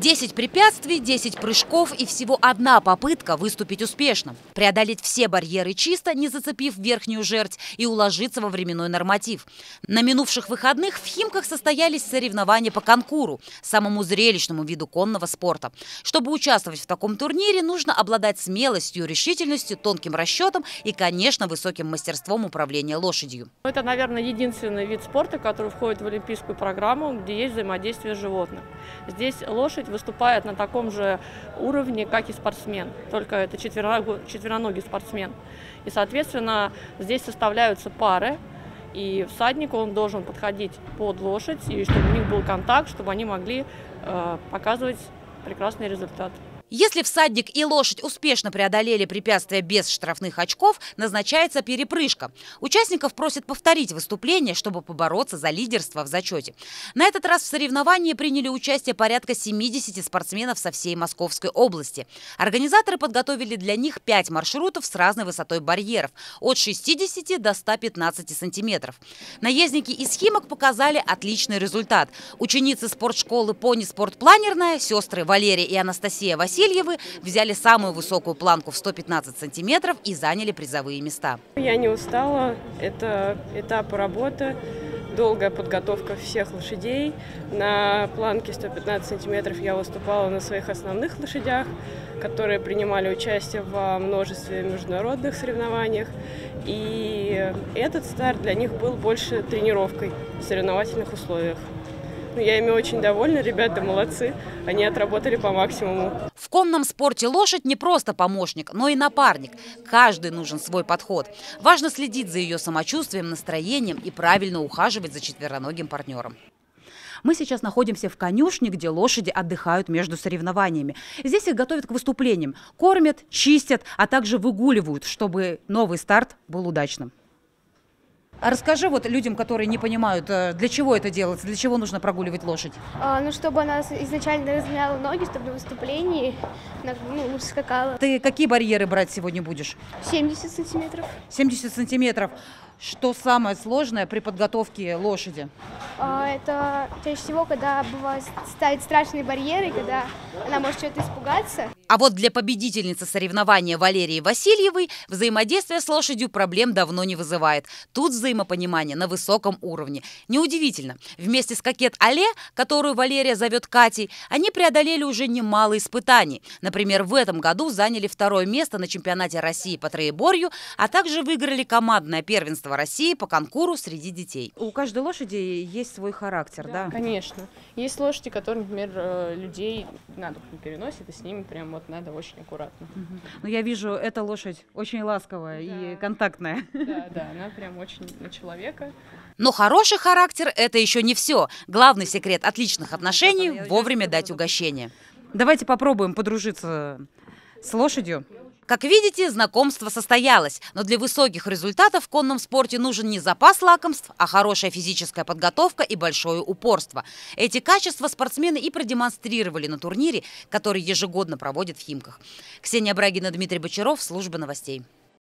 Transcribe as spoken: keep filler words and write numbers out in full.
десять препятствий, десять прыжков и всего одна попытка выступить успешно. Преодолеть все барьеры чисто, не зацепив верхнюю жердь, и уложиться во временной норматив. На минувших выходных в Химках состоялись соревнования по конкуру, самому зрелищному виду конного спорта. Чтобы участвовать в таком турнире, нужно обладать смелостью, решительностью, тонким расчетом и, конечно, высоким мастерством управления лошадью. Это, наверное, единственный вид спорта, который входит в олимпийскую программу, где есть взаимодействие животных. Здесь лошадь выступает на таком же уровне, как и спортсмен, только это четвероногий спортсмен. И, соответственно, здесь составляются пары, и всадник он должен подходить под лошадь, и чтобы у них был контакт, чтобы они могли э, показывать прекрасный результат. Если всадник и лошадь успешно преодолели препятствия без штрафных очков, назначается перепрыжка. Участников просят повторить выступление, чтобы побороться за лидерство в зачете. На этот раз в соревновании приняли участие порядка семидесяти спортсменов со всей Московской области. Организаторы подготовили для них пять маршрутов с разной высотой барьеров – от шестидесяти до ста пятнадцати сантиметров. Наездники из Химок показали отличный результат. Ученицы спортшколы «Пони Спортпланерная», сестры Валерия и Анастасия Васильевы, Васильевы взяли самую высокую планку в сто пятнадцать сантиметров и заняли призовые места. Я не устала, это этап работы, долгая подготовка всех лошадей. На планке сто пятнадцать сантиметров я выступала на своих основных лошадях, которые принимали участие во множестве международных соревнованиях. И этот старт для них был больше тренировкой в соревновательных условиях. Я ими очень довольна, ребята молодцы, они отработали по максимуму. В конном спорте лошадь не просто помощник, но и напарник. Каждый нужен свой подход. Важно следить за ее самочувствием, настроением и правильно ухаживать за четвероногим партнером. Мы сейчас находимся в конюшне, где лошади отдыхают между соревнованиями. Здесь их готовят к выступлениям, кормят, чистят, а также выгуливают, чтобы новый старт был удачным. А расскажи вот людям, которые не понимают, для чего это делается, для чего нужно прогуливать лошадь? А, ну, чтобы она изначально размяла ноги, чтобы на выступлении ну, скакала. Ты какие барьеры брать сегодня будешь? семьдесят сантиметров. семьдесят сантиметров. Что самое сложное при подготовке лошади? А, это чаще всего, когда бывает ставить страшные барьеры, когда она может что-то испугаться. А вот для победительницы соревнования Валерии Васильевой взаимодействие с лошадью проблем давно не вызывает. Тут взаимопонимание на высоком уровне. Неудивительно. Вместе с кокет Але, которую Валерия зовет Катей, они преодолели уже немало испытаний. Например, в этом году заняли второе место на чемпионате России по троеборью, а также выиграли командное первенство России по конкуру среди детей. У каждой лошади есть свой характер, да? Да, конечно. Есть лошади, которые, например, людей на дух не переносят, и с ними прям вот надо очень аккуратно. Угу. Но я вижу, эта лошадь очень ласковая, да, и контактная. Да, да, она прям очень на человека. Но хороший характер – это еще не все. Главный секрет отличных отношений – вовремя дать угощение. Давайте попробуем подружиться с лошадью. Как видите, знакомство состоялось, но для высоких результатов в конном спорте нужен не запас лакомств, а хорошая физическая подготовка и большое упорство. Эти качества спортсмены и продемонстрировали на турнире, который ежегодно проводят в Химках. Ксения Брагина, Дмитрий Бочаров, служба новостей.